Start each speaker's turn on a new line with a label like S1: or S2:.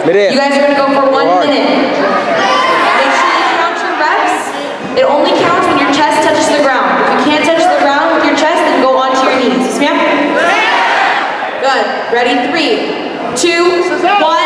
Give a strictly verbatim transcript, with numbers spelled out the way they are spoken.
S1: You guys are going to go for one minute. Make sure you count your reps. It only counts when your chest touches the ground. If you can't touch the ground with your chest, then go onto your knees. Yes, ma'am? Good. Ready? Three, two, one.